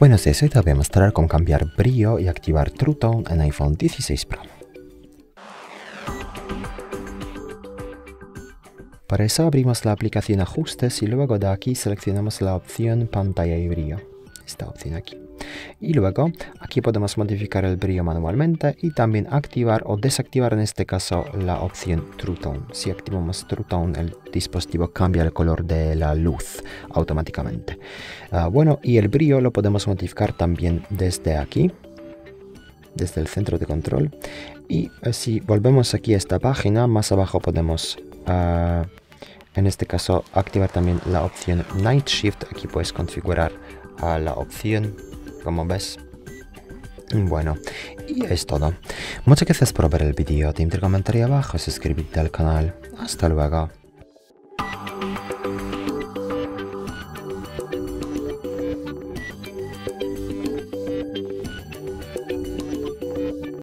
Buenos días, hoy te voy a mostrar cómo cambiar brillo y activar True Tone en iPhone 16 Pro. Para eso abrimos la aplicación Ajustes y luego de aquí seleccionamos la opción Pantalla y brillo. Esta opción aquí. Y luego aquí podemos modificar el brillo manualmente y también activar o desactivar en este caso la opción True Tone. Si activamos True Tone, el dispositivo cambia el color de la luz automáticamente. Bueno, y el brillo lo podemos modificar también desde aquí, desde el centro de control. Y si volvemos aquí a esta página, más abajo podemos en este caso activar también la opción Night Shift. Aquí puedes configurar la opción, como ves. Bueno, y es todo. Muchas gracias por ver el vídeo. Te invito a comentar abajo, suscribirte al canal. Hasta luego.